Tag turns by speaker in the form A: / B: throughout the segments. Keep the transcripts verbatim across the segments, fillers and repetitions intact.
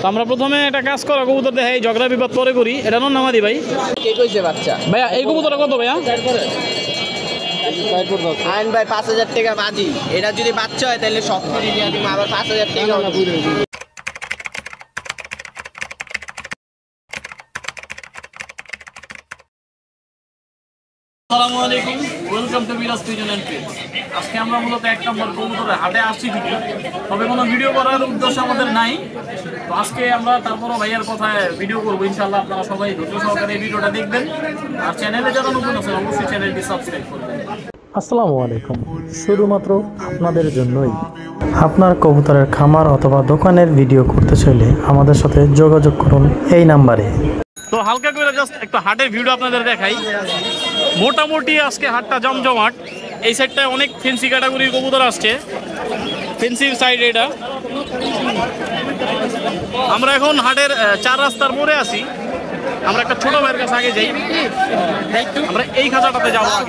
A: আমরা প্রথমে একটা কাজ করা কবুতর দেখাই, ঝগড়া বিবাদ পরে করি। এটা নর নামাদি ভাই,
B: কে কইছে বাচ্চা
A: ভাইয়া এই কবুতরটা কত ভাইয়া?
B: আইন ভাই পাঁচ হাজার টাকা বাজি। এটা যদি বাচ্চা হয় তাহলে সব ফ্রি দিয়ে দিই, আবার পাঁচ হাজার টাকা।
A: আসসালামু আলাইকুম, welcome to Miraj pigeon and page. আজকে আমরা মূলত এক নম্বর কবুতরের হাটে আসছি ঠিকই, তবে কোনো ভিডিও করার উদ্দেশ্য আমাদের নাই। তো আজকে আমরা তারপরও ভাইয়ার কথায় ভিডিও করবো ইনশাল্লাহ। আপনারা সবাই ধৈর্য সহকারে এই ভিডিওটা দেখবেন, আর চ্যানেলে যারা নতুন আছেন অবশ্যই চ্যানেলটি সাবস্ক্রাইব করবেন।
C: আসসালামু আলাইকুম, শুধুমাত্র আপনাদের জন্যই। আপনার কবুতরের খামার অথবা দোকানের ভিডিও করতে চাইলে আমাদের সাথে যোগাযোগ করুন এই নাম্বারে।
A: তো হালকা করে জাস্ট একটা হাটের ভিডিও আপনাদের দেখাই। মোটামুটি আজকে হাটটা জমজমাট। এই সাইডটায় অনেক ফেন্সি ক্যাটাগরির কবুতর আসছে, ফেন্সি সাইড এটা। আমরা এখন হাটের চার রাস্তার মোড়ে আছি। আমরা একটা ছোট ভাইয়ের কাছে আগে যাই, আমরা এই খাঁচাটাতে যাবো আগে।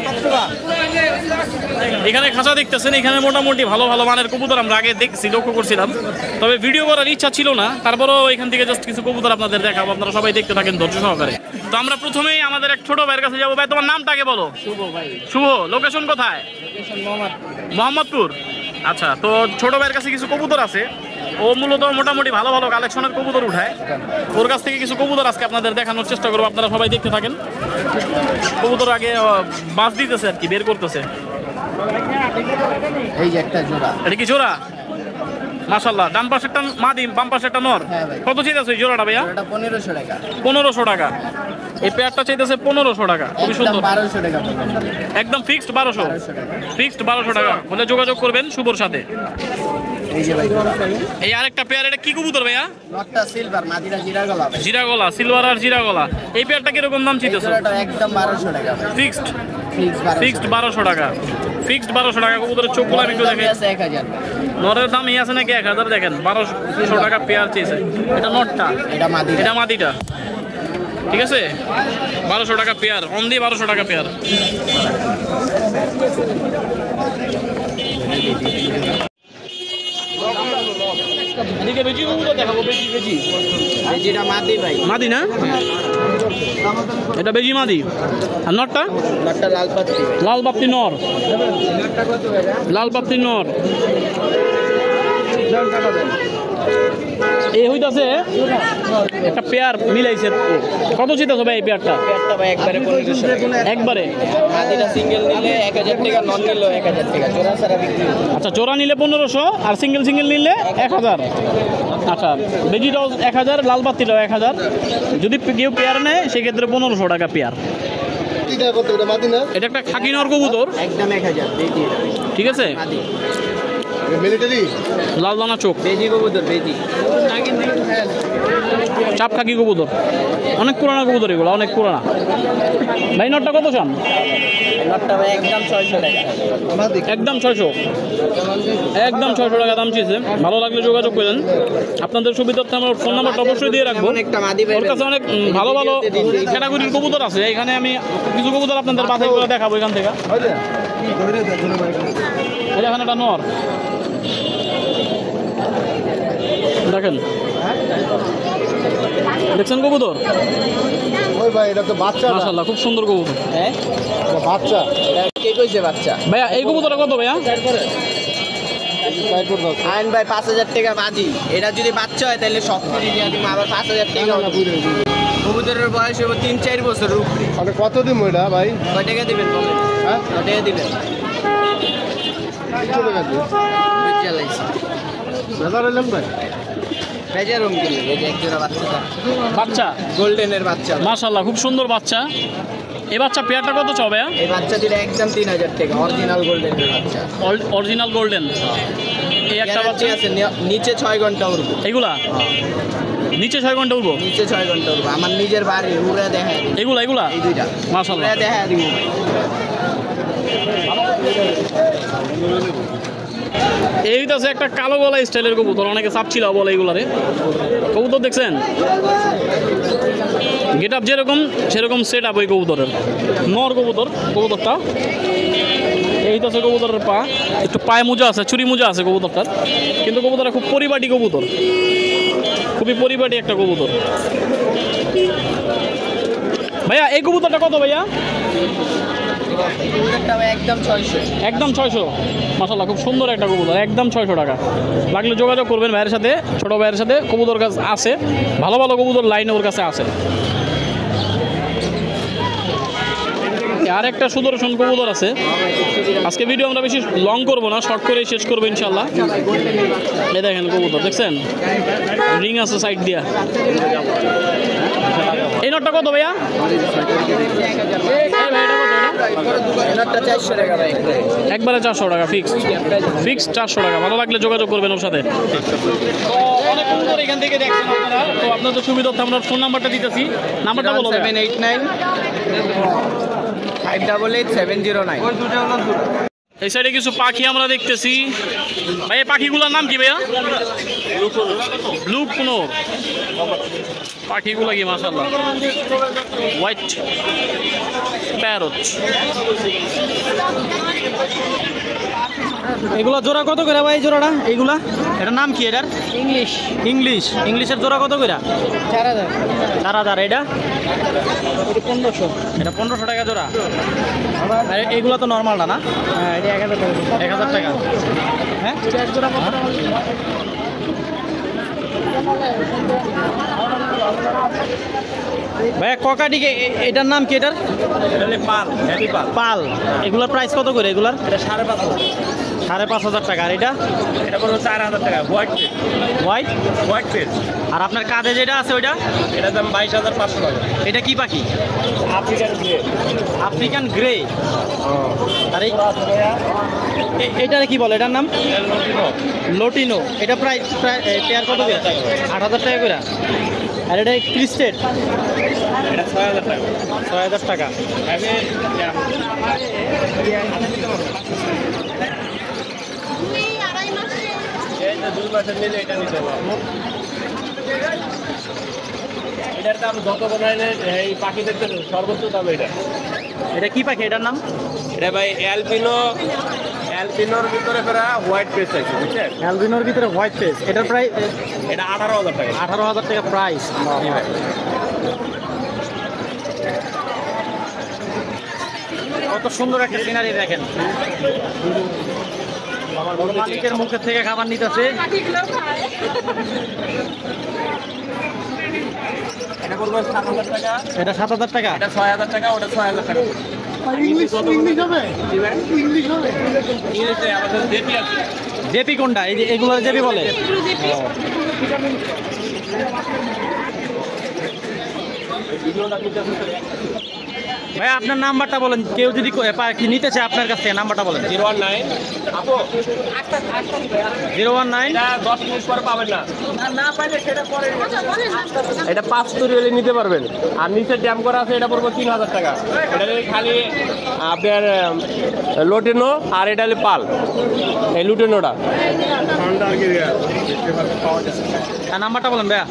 A: এখানে খাঁচা দেখতেছেন, এখানে মোটামুটি ভালো ভালো মানের কবুতর আমরা আগে দেখছি, লক্ষ্য করছিলাম, তবে ভিডিও করার ইচ্ছা ছিল না। তারপরেও এখান থেকে জাস্ট কিছু কবুতর আপনাদের দেখাবো, আপনারা সবাই দেখতে থাকেন ধৈর্য সহকারে। তো আমরা প্রথমেই আমাদের এক ছোট ভাইয়ের কাছে যাবো। ভাই তোমার নামটাকে বলো।
B: শুভ ভাই।
A: শুভ, লোকেশন কোথায়? মোহাম্মদপুর। আচ্ছা, তো ছোট ভাইয়ের কাছে কিছু কবুতর আছে। ও মূলত মোটামুটি ভালো ভালো কালেকশনের কবুতর উঠায়। ওর কাছ থেকে কিছু কবুতর আজকে আপনাদের দেখানোর চেষ্টা করবো, আপনারা সবাই দেখতে থাকেন। কবুতর আগে বাস দিতেছে আর কি, বের করতেছে।
B: এই যে একটা জোড়া।
A: এটা কি জোড়া? মাশাআল্লাহ, ডান পাশে একটা মাদি, বাম পাশে একটা নর। কত চাইতেছে এই জোড়াটা ভাইয়া?
B: পনেরোশো টাকা।
A: পনেরোশো টাকা। এই পেয়ারটা চাইতেছে পনেরোশো টাকা, খুবই সুন্দর।
B: বারোশো টাকা
A: একদম ফিক্সড বারোশো, ফিক্সড বারোশো টাকা বলে যোগাযোগ করবেন শুভর সাথে।
B: এই যে ভাই
A: এই আরেকটা পেয়ার, এটা কি কবুতর ভাইয়া?
B: নটটা সিলভার, মাদিরা জিরা গলা।
A: জিরা গলা, সিলভার আর জিরা গলা। এই পেয়ারটা কিরকম দাম চাইতেছে?
B: একদম বারোশো টাকা
A: ফিক্সড, ফিক্সড বারোশো টাকা, ফিক্সড বারোশো টাকা। কবুতরের চোখগুলো আমি একটু দেখেন।
B: এক হাজার
A: নরের দাম এই আছে নাকি এক হাজার? দেখেন বারোশো টাকা পেয়ার চেয়েছে। এটা নটটা,
B: এটা মাদি,
A: এটা মাদিটা। ঠিক আছে, বারোশো টাকা পেয়ার, অন দিয়ে বারোশো টাকা পেয়ার। এদিকে বেজি কবুতর দেখাবো। বেজি বেজি
B: বেজিটা মাদি ভাই।
A: মাদি না? এটা বেজি মাদি। আর নটটা?
B: নটটা লাল পাত্তি।
A: লাল বাপ্তি নর, লাল বাপ্তি নর। এই হইতাছে একটা পেয়ার মিলাইছে। কত চিন্তা ভাই এই পেয়ারটা?
B: পেয়ারটা ভাই একবারে পনেরোশো
A: একবারে।
B: মাদিটা সিঙ্গেল নিলে এক হাজার টাকা, নন নিলেও এক হাজার টাকা। জোড়া ছাড়া বিক্রি।
A: আচ্ছা, জোড়া নিলে পনেরোশো আর সিঙ্গেল সিঙ্গেল নিলে এক হাজার। আচ্ছা, বেজিটাও এক হাজার, লাল বাত্তিটাও এক হাজার। যদি কেউ পেয়ার নেয় সেক্ষেত্রে পনেরোশো টাকা পেয়ার। এটা একটা খাকি নর কবুতর,
B: একদম এক হাজার।
A: ঠিক আছে। লাল দানা চোখ,
B: বেজি কবুতর, বেজি
A: চাপ খাকি কবুতর, অনেক পুরানা কবুতর এগুলো, অনেক পুরানা। ভাই নটটা কত চান?
B: নটটা ভাই একদম ছয়শো টাকা।
A: একদম ছয়শো, একদম ছয়শো টাকা দাম চেয়েছে। ভালো লাগলে যোগাযোগ করেন। আপনাদের সুবিধার্থে আমার ফোন নাম্বারটা অবশ্যই দিয়ে রাখবো। ওর কাছে অনেক ভালো ভালো ক্যাটাগরির কবুতর আছে। এখানে আমি কিছু কবুতর আপনাদের বাছাই করে দেখাবো এখান থেকে। এখানে একটা নর দেখেন, দেখছেন কবুতর?
D: ওই ভাই এটা তো বাচ্চা,
A: মাশাআল্লাহ খুব সুন্দর কবুতর।
B: হ্যাঁ
D: বাচ্চা।
B: কে কইছে বাচ্চা?
A: ভাইয়া এই কবুতরটা কত ভাইয়া?
B: আইন ভাই পাঁচ হাজার টাকা বাজি। এটা যদি বাচ্চা হয় তাহলে সব ফ্রি দিয়ে দিই, আবার পাঁচ হাজার টাকা। কবুতরের বয়স হবে তিন চার বছর উপরে।
D: মানে কত দিন ওইটা ভাই?
B: কয় টাকা দিবেন বলেন?
D: হ্যাঁ
B: কয় টাকা দিবেন?
D: কত টাকা দিয়ে
B: চালাইছি
D: বাজার এলাম ভাই।
B: বেজার রুম কিনলে এই যে এক জোড়া বাচ্চা,
A: বাচ্চা
B: গোল্ডেনের বাচ্চা।
A: মাশাআল্লাহ খুব সুন্দর বাচ্চা। এই বাচ্চা পেয়ারটা কত চাও ভাইয়া?
B: এই বাচ্চা দিলে একদম তিন হাজার টাকা, অরিজিনাল গোল্ডেনের বাচ্চা।
A: Original golden. এই একটা বাচ্চা
B: আছে, নিচে ছয় ঘন্টা উড়বো।
A: এগুলা নিচে ছয় ঘন্টা উড়বো?
B: নিচে ছয় ঘন্টা উড়বো। আমার নিজের বাড়ি উড়ে দেখা
A: এগুলা এগুলা
B: এই দুইটা
A: মাশাআল্লাহ
B: উড়ে দেখা দিব।
A: এইটা আছে একটা কালো গলা স্টাইলের কবুতর, অনেকে চাপছিল বলে এইগুলারে। কবুতর দেখছেন? গেট আপ যেরকম সেরকম সেট আপ ওই কবুতরের। নর কবুতর, কবুতরটা এই তো আছে। কবুতরের পা একটু পায়ে মোজা আছে, চুরি মোজা আছে কবুতরটার, কিন্তু কবুতরটা খুব পরিপাটি কবুতর, খুব খুবই পরিপাটি একটা কবুতর। ভাইয়া এই কবুতরটা কত ভাইয়া?
B: একদম ছয়শো।
A: একদম ছয়শো। মাশাআল্লাহ খুব সুন্দর একটা কবুতর, একদম ছয়শো টাকা। লাগলে যোগাযোগ করবেন ভাইয়ের সাথে, ছোট ভাইয়ের সাথে। কবুতর কাছে আছে, ভালো ভালো কবুতর লাইনে ওর কাছে আছে। আর একটা সুদর্শন কবুতর আছে। আজকে ভিডিও আমরা বেশি লং করবো না, শর্ট করে শেষ করবো ইনশাল্লাহ। এই দেখেন কবুতর দেখছেন, রিং আছে সাইড দিয়া। এই নটটা কত ভাইয়া? একবারে চারশো টাকা ফিক্স, ফিক্স চারশো টাকা। ভালো লাগলে যোগাযোগ করবেন ওর সাথে। তো অনেক কবুতর এখান থেকে দেখছেন আপনারা, তো আপনাদের সুবিধার্থে আমরা ফোন নাম্বারটা দিতেছি। নাম্বারটা বলো।
B: Seven eight nine five double eight seven zero nine.
A: এই সাইডে কিছু পাখি আমরা দেখতেছি। ভাই এই পাখিগুলোর নাম কি ভাইয়া? ব্লু কোনোর পাখিগুলো কি মাশাআল্লাহ, হোয়াইট প্যারট। এগুলা জোড়া কত করে ভাই? জোড়াটা এইগুলা, এটার নাম কি? এটার
B: ইংলিশ।
A: ইংলিশ ইংলিশের জোড়া কত করে?
B: চার হাজার।
A: চার হাজার। এটা
B: পনেরোশো।
A: এটা পনেরোশো টাকা জোড়া। আর এইগুলো তো নর্মালটা না?
B: হ্যাঁ, এটা এক হাজার টাকা।
A: এক হাজার টাকা। হ্যাঁ
B: জোড়া কত?
A: ভাইয়া ককাটিকে এটার নাম কি? এটার
B: পাল। পাল।
A: পাল। এগুলোর প্রাইস কত করে? এগুলার
B: এটা সাড়ে পাঁচ হাজার।
A: সাড়ে পাঁচ হাজার টাকা। আর এটা
B: এটা পড়বে চার হাজার টাকা। White page.
A: White
B: white page.
A: আর আপনার কাঁধে যেটা আছে ওইটা?
B: এটার দাম বাইশ হাজার পাঁচশো টাকা।
A: এটা কি পাখি?
B: African grey.
A: African grey. আর এই এ- এটারে কি বলে? এটার নাম লোটিনো। এটা প্রায় প্রায় পেয়ার কত করে? আট হাজার টাকা করে। আর এটা ক্রিস্টেড,
B: এটা ছয় হাজার টাকা।
A: ছয় হাজার টাকা।
B: এই যে দুই মাসের নিলে এটা নিতে পারবো। এটার দাম যত বানাইলে এই পাখি দেখতে সর্বোচ্চ দাম এটা।
A: এটা কি পাখি? এটার নাম
B: এটা ভাই অ্যালপিনো। অ্যালপিনোর ভিতরে ফেরা হোয়াইট পেজ আছে, বুঝছেন?
A: অ্যালবিনোর ভিতরে হোয়াইট ফেস। এটার প্রায়
B: এটা আঠারো হাজার টাকা।
A: আঠারো হাজার টাকা প্রাইস। কত সুন্দর একটা সিনারি দেখেন। মালিকের মুখের থেকে খাবার নিতেছে।
B: এটা পড়বে সাত হাজার টাকা।
A: এটা সাত হাজার টাকা।
B: এটা ছয় হাজার টাকা। ওটা ছয় হাজার টাকা। ইংলিশ ইংলিশ হবে? ইংলিশ হবে। ইংলিশে আমাদের জেপি আছে।
A: জেপি কোনটা? এই যে এগুলো জেপি বলে। ভাই আপনার নাম্বারটা বলেন, কেউ যদি পাখি নিতে চায় আপনার কাছ থেকে নাম্বারটা বলেন।
B: জিরো ওয়ান নাইন আপু
A: জিরো ওয়ান নাইন।
B: এটা দশ মিনিট পরে পাবেন না। না পাইলে সেটা পরে। এটা পাঁচ তৈরি হলে নিতে পারবেন। আর নিচে ড্যাম করা আছে, এটা পড়বে তিন হাজার টাকা। এটা খালি আপনার লোটেনো, আর এটা হলে পাল। এই লুটেনোটা
A: নাম্বারটা বলেন ভাইয়া।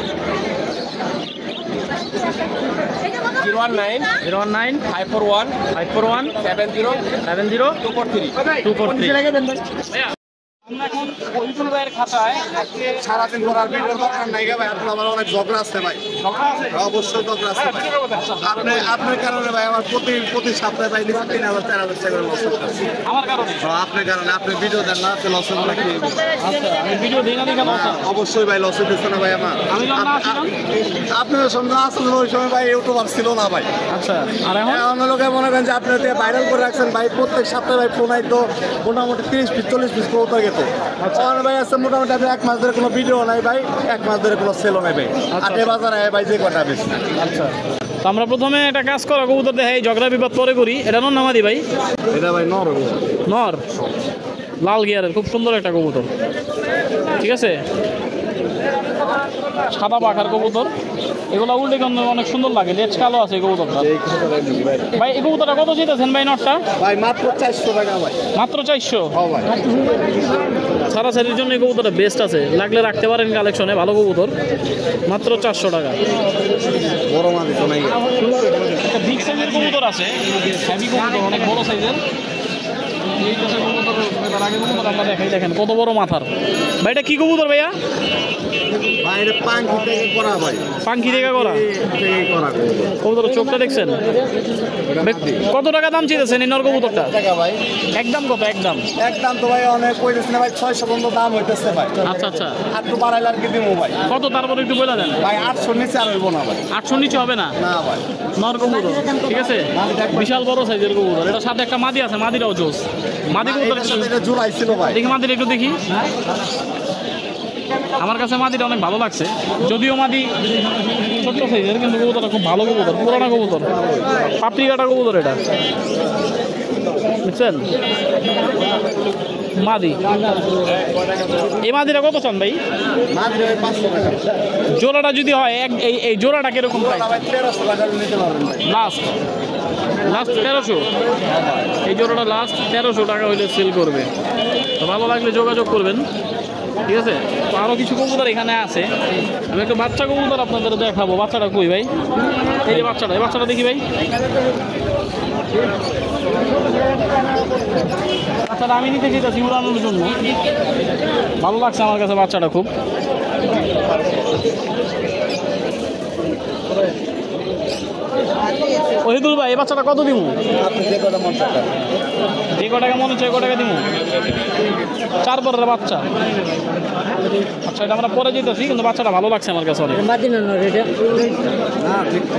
B: Zero one nine
A: zero one nine
B: five four one
A: five four one
B: seven zero
A: seven zero
B: two four three
A: two four three.
B: আমরা এখন ওইগুলো ভাইয়ের খাতায়
D: সারাদিন করার ভিডিওর দরকার নাই ভাই, আপনার আমার অনেক ঝগড়া আছে ভাই। অবশ্যই ঝগড়া আছে ভাই। আপনি আপনার কারণে ভাই আমার প্রতি প্রতি সপ্তাহে ভাই নিচে তিন হাজার চার হাজার টাকা লস হচ্ছে।
A: আমার কারণে?
D: আপনার কারণে আপনি ভিডিও দেন না, লস হলে কি হইব?
A: আচ্ছা আমি ভিডিও দিই না দেখে লস।
D: অবশ্যই ভাই লস হইতেছে না ভাই আমার।
A: আমি যখন না আসছিলাম?
D: আপনার সঙ্গে আসলে ওই সময় ভাই ইউটিউবার ছিল না ভাই।
A: আচ্ছা আর এখন?
D: এখন লোকে মনে করেন যে আপনি ভাইরাল করে রাখছেন ভাই, প্রত্যেক সপ্তাহে ভাই ফোন আইতো মোটামুটি তিরিশ পিস চল্লিশ পিস কৌতা গেত। ভাই আছে মোটামুটি আপনি এক মাস ধরে কোনো ভিডিও নাই ভাই, এক মাস ধরে কোনো সেলও নাই ভাই। আটে বাজার আয় ভাই যে কটা বেশি।
A: আচ্ছা তো আমরা প্রথমে একটা কাজ করা কবুতর দেখাই, ঝগড়া বিবাদ পরে করি। এটা নর নামাদি ভাই?
D: এটা ভাই নর
A: নর, লাল গিয়ারের, খুব সুন্দর একটা কবুতর। ঠিক আছে, সাদা পাখার কবুতর। এগুলো উল্টে অনেক সুন্দর লাগে, লেজ কালো আছে এই কবুতরটা। ভাই এই কবুতরটা কত জিতেছেন ভাই? নটটা
D: ভাই মাত্র চারশো টাকা ভাই।
A: মাত্র চারশো?
D: হ্যাঁ ভাই।
A: ছাড়াছাড়ির জন্য এই কবুতরটা বেস্ট আছে, লাগলে রাখতে পারেন কালেকশনে। ভালো কবুতর, মাত্র চারশো টাকা।
D: বড় মাদি তো নাই।
A: একটা বিগ সাইজের কবুতর আছে, হেভি কবুতর, অনেক বড় সাইজের। এই কবুতর তার আগে কবুতর আমরা দেখাই, দেখেন কত বড় মাথার। ভাই এটা কি কবুতর ভাইয়া?
D: ভাই এটা পাঙ্কি থেকে করা ভাই,
A: পাঙ্কি থেকে করা
D: থেকে করা
A: কবুতর। চোখটা দেখছেন? কত টাকা দাম চেয়েছেন এই নর কবুতরটা?
D: টাকা ভাই
A: একদম কত? একদম
D: একদম তো ভাই অনেক কইতেছে না ভাই, ছয়শো পর্যন্ত দাম হইতেছে ভাই।
A: আচ্ছা আচ্ছা,
D: আর তো বাড়াইলে আর কি দিবো ভাই।
A: কত তারপরে একটু বলে দেন।
D: ভাই আটশোর নিচে আর হইব না ভাই।
A: আটশোর নিচে হবে না?
D: না ভাই,
A: নর কবুতর ঠিক আছে, বিশাল বড় সাইজের কবুতর। এটার সাথে একটা মাদি আছে, মাদিটাও জোস। মাদি কবুতর
D: এটার সাথে এটা জোড়াই ছিল ভাই।
A: দেখি মাদিটা একটু দেখি। আমার কাছে মাদিটা অনেক ভালো লাগছে, যদিও মাদি ছোট্ট সাইজের, কিন্তু কবুতরটা খুব ভালো কবুতর, পুরানা কবুতর, পাপড়ি কাটা কবুতর এটা, বুঝছেন? মাদি, এই মাদিটা কত চান ভাই?
D: মাত্র পাঁচশো টাকা
A: জোড়াটা যদি হয় এক, এই এই জোড়াটা কিরকম প্রাইস?
D: ভাই, তেরোশো টাকা নিতে পারবেন ভাই।
A: লাস্ট লাস্ট তেরোশো, এই জোড়াটা লাস্ট তেরোশো টাকা হইলে সেল করবে। তো ভালো লাগলে যোগাযোগ করবেন, ঠিক আছে? তো আরও কিছু কবুতর এখানে আছে, আমি একটা বাচ্চা কবুতর আপনাদের দেখাবো। বাচ্চাটা কই ভাই? এই যে বাচ্চাটা, এই বাচ্চাটা দেখি ভাই। বাচ্চাটা আমি নিতে চাইতেছি উড়ানোর জন্য, ভালো লাগছে আমার কাছে বাচ্চাটা খুব। ওহিদুল ভাই এই বাচ্চাটা কত দিব?
D: আপনি যে কটা মন টাকা
A: যে ক টাকা মনে হচ্ছে ক টাকা দিব? চার পরের বাচ্চা। আচ্ছা, এটা আমরা পরে যেতেছি, কিন্তু বাচ্চাটা ভালো লাগছে আমার কাছে অনেক।
D: না ঠিক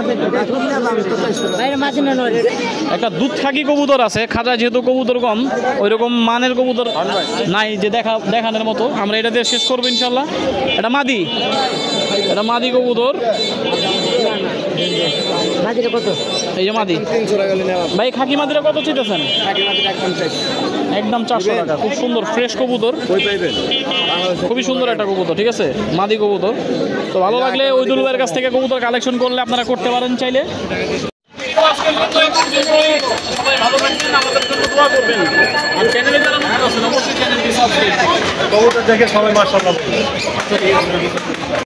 D: না,
A: একটা দুধ খাকি কবুতর আছে, খাজা যেহেতু কবুতর কম, ওই রকম মানের কবুতর নাই যে দেখা দেখানোর মতো। আমরা এটা দিয়ে শেষ করবো ইনশাল্লাহ। এটা মাদি, এটা মাদি কবুতর। এই যে মাদি ভাই, খাকি মাদিরা কত চিতেছেন? একদম চারশো টাকা। খুব সুন্দর ফ্রেশ কবুতর, খুবই সুন্দর একটা কবুতর, ঠিক আছে? মাদি কবুতর। তো ভালো লাগলে ওই দুলুবের কাছ থেকে কবুতর কালেকশন করলে আপনারা করতে পারেন চাইলে। সবাই ভালো থাকবেন, আমাদের জন্য দোয়া করবেন। আর চ্যানেলে যারা নতুন আছেন অবশ্যই চ্যানেলটি সাবস্ক্রাইব করবেন।
D: কবুতর দেখে সবাই মাশাআল্লাহ।